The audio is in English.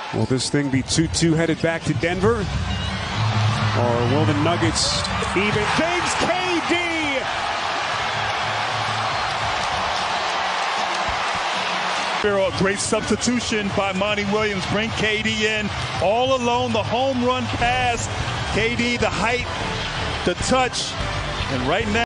Will this thing be 2-2 headed back to Denver? Or will the Nuggets even things? KD! A great substitution by Monty Williams. Bring KD in all alone. The home run pass. KD, the height, the touch, and right now.